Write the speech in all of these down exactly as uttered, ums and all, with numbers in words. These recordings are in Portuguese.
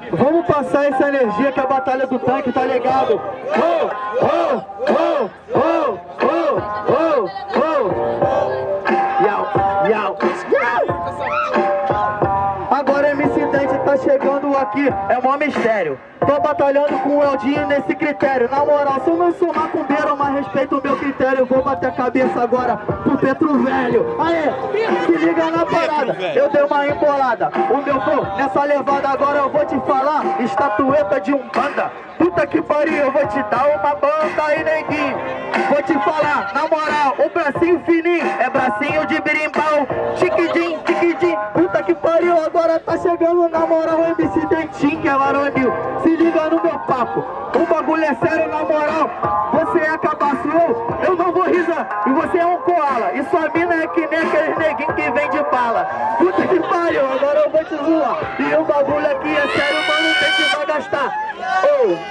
Vamos passar essa energia que é a batalha do tanque, tá ligado? Oh, oh, oh, oh, oh, oh, oh. Yau, yau, yau. Agora M C Dente tá chegando aqui, é mó mistério. Tô batalhando com o Eldinho nesse critério. Na moral, se eu não sou macumbeiro, mas respeito o meu critério, eu vou bater a cabeça agora pro Petro Velho. Aê, se liga na parada, eu dei uma embolada. O meu flow, nessa levada agora eu vou te falar, estatueta de Umbanda. Puta que pariu, eu vou te dar uma banda aí, neguinho. Vou te falar, na moral, o bracinho fininho é bracinho de berimbau. Tiquidim, tiquidim, puta que pariu, agora tá chegando na moral o M C Dentinho, que é varonil. Se liga no meu papo, o bagulho é sério, na moral. Você é cabaço, eu, eu não vou risar. E você é um koala, e sua mina é que nem aqueles neguinhos que vem de bala. Puta que pariu, agora eu vou te zoar. E o bagulho aqui é sério, mano, tem que vai gastar. Oh.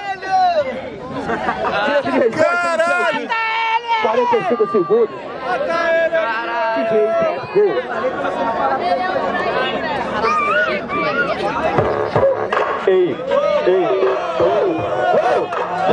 Caralho! quarenta e cinco segundos. D J, go. Ei, ei, oh, oh,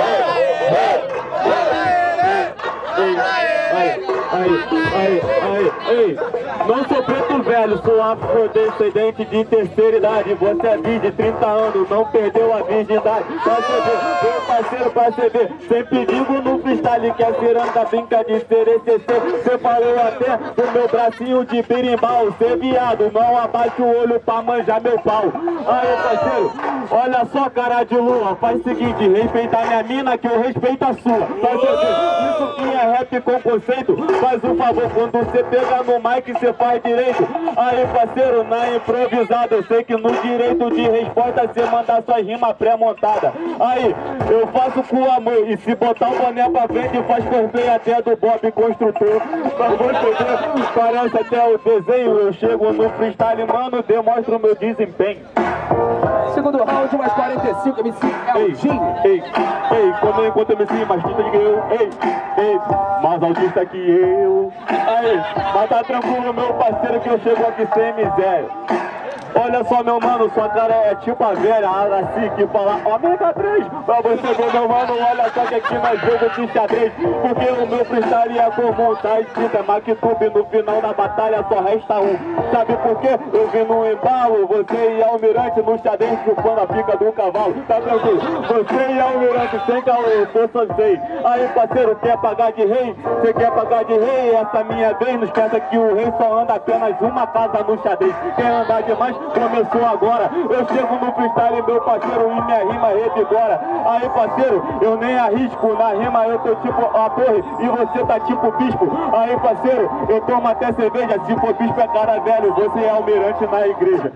Ei, aí, aí, aí, ei. Não sou preto velho, sou afrodescendente de terceira idade. Você é virgem de trinta anos, não perdeu a virgindade. Pra você ver, meu parceiro, pra você ver. Sempre digo no freestyle que a ciranda brinca de ser E C C. Você falou até do meu bracinho de berimbau. Cê viado, não abaixe o olho pra manjar meu pau. Aí, parceiro, olha só, cara de lua. Faz o seguinte, respeitar minha mina que eu respeito a sua. Pra você ver, isso que é rap com conceito. Faz um favor, quando você pega no mic, você faz direito. Aí, parceiro, na improvisada, eu sei que no direito de resposta você manda sua rima pré-montada. Aí, eu faço com amor, e se botar o boné pra frente, faz cosplay até do Bob Construtor. Pra você ver, parece até o desenho. Eu chego no freestyle, mano, demonstro o meu desempenho. Segundo round, mais quarenta e cinco, M C Eldinho. Ei, ei, ei, quando eu encontro M C mais tinta que eu, ei, ei, mais autista que eu. Aí, mas tá tranquilo, meu parceiro, que eu chego aqui sem miséria. Olha só, meu mano, sua cara é tipo a velha, assim, que fala ômega três. Pra você ver, meu mano, olha só que aqui nós jogo de xadrez. Porque o meu freestyle é comum, tá escrito, é Mactube. No final da batalha só resta um. Sabe por quê? Eu vi no embalo, você e Almirante no xadrez chupando a pica do cavalo. Tá tranquilo? Você e Almirante sem caô, eu sou Sansei. Aí, parceiro, quer pagar de rei? Você quer pagar de rei? Essa minha vez, não esqueça que o rei só anda apenas uma casa no xadrez. Quem andar demais começou agora. Eu chego no freestyle, meu parceiro, e minha rima revigora. Aí, parceiro, eu nem arrisco. Na rima eu tô tipo a torre e você tá tipo bispo. Aí, parceiro, eu tomo até cerveja. Se for bispo é cara velho, você é almirante na igreja.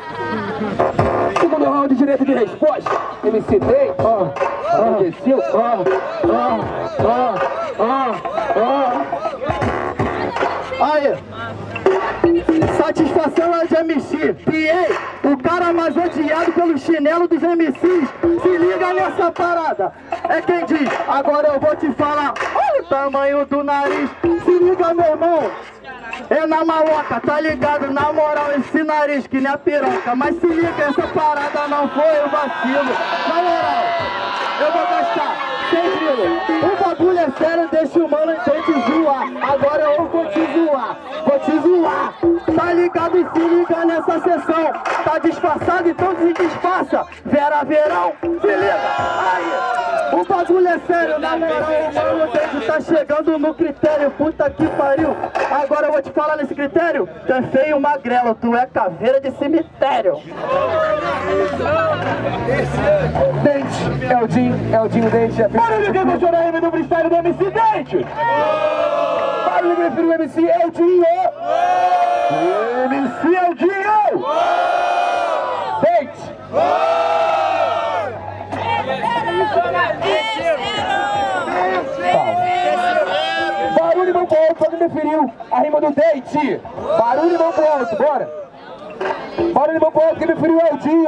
Segundo round, direito de resposta. M C Day, ó, ó, ó, ó, ó, ó. Aí, satisfação é de M C. P A, o cara mais odiado pelo chinelo dos M Cs. Se liga nessa parada. É quem diz, agora eu vou te falar. Olha o tamanho do nariz. Se liga, meu irmão. É na maloca, tá ligado? Na moral, esse nariz que nem a piroca. Mas se liga, essa parada não foi o vacilo. Na moral, eu vou gastar sem grilo. O bagulho é sério, deixa o mano então te zoar. Agora eu vou te zoar, vou te zoar. Tá ligado? E se liga nessa sessão. Tá disfarçado, então se disfarça. Vera Verão, se liga. Aí, o bagulho é sério, na moral, o mano dele tá chegando no critério. Puta que pariu. Agora eu vou te falar nesse critério. Tu é feio, magrelo, tu é caveira de cemitério. Dente, Eldinho, Eldinho, Dente. É Barulho que gostou da rima do freestyle do M C Dente. Barulho que prefiro o M C Eldinho. M C Eldinho. Dente. Barulho e mão pro alto, quando preferiu a rima do Dente. Barulho e mão pro alto, bora. Barulho e mão pro alto, quem preferiu o Eldinho.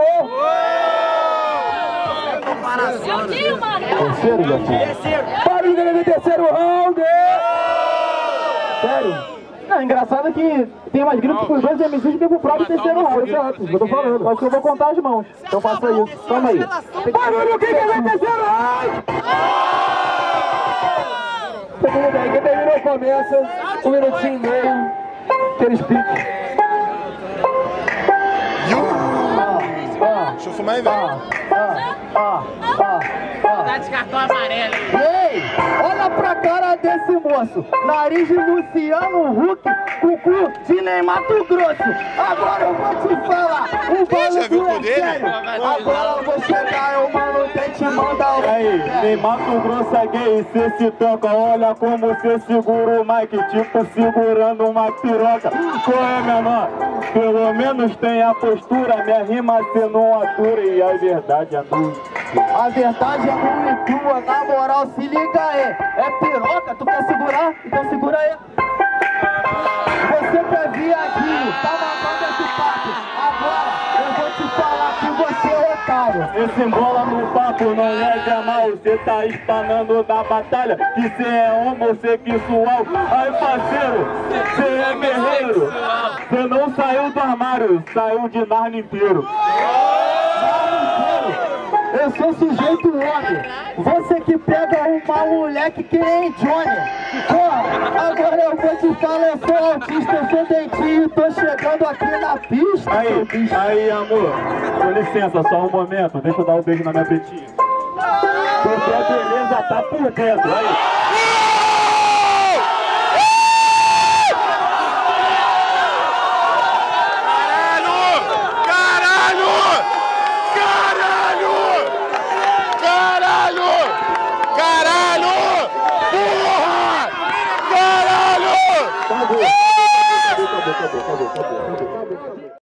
Eldinho, mano. Terceiro, Eldinho. Barulho do terceiro round. Sério? Não, engraçado que tem mais grito pros dois M Cs do que pro próprio terceiro round. Exato, isso que eu tô falando. Acho que eu vou contar as mãos. Então faça isso. Toma aí. Barulho, quem quer ver terceiro round? Segundo bem, quem terminou começa. Um minutinho e meio. Aqueles piques. Deixa eu fumar aí, velho. Tá de cartão amarelo aí. Ei, olha pra cara desse moço. Nariz de Luciano Huck, cucu de Ney Mato Grosso. Agora eu vou te falar, o Já viu o bagulho é dele? sério. Agora eu vou chegar, eu mano, tem te mandar o... Aí, Ney Mato Grosso é gay, cê se toca, olha como cê segura o mic, tipo segurando uma piroca. Qual é, menor? Pelo menos tem a postura, minha rima cê não atura e a verdade é nua. A verdade é nua e crua, na moral, se liga aí. É piroca, tu quer segurar? Então segura aí. Você quer viadinho, tá mandando esse papo. Agora eu vou te falar que você é otário. Esse embola no papo, não leve a mal, cê tá espanando na batalha, que cê é homossexual. Aí, parceiro, cê é guerreiro, cê não saiu do armário, saiu de Narnia inteiro. Eu sou sujeito homem. Você que pega uma moleque que nem Johnny. Porra, agora eu vou te falar, eu sou autista, eu sou dentinho, tô chegando aqui na pista. Aí, aí, amor, com licença, só um momento, deixa eu dar um beijo na minha pretinha. Porque a beleza tá por dentro, aí. Caralho! Acabou, acabou, acabou, acabou, acabou, acabou, acabou.